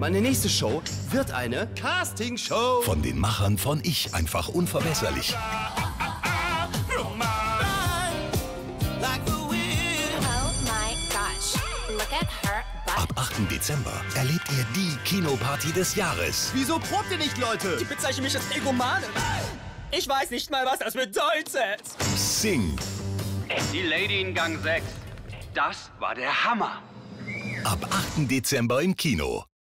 Meine nächste Show wird eine Castingshow. Von den Machern von Ich einfach unverbesserlich. Ab 8. Dezember erlebt ihr die Kinoparty des Jahres. Wieso probt ihr nicht, Leute? Die bezeichnen mich als Egomane. Ich weiß nicht mal, was das bedeutet. Sing. Die Lady in Gang 6. Das war der Hammer. Ab 8. Dezember im Kino.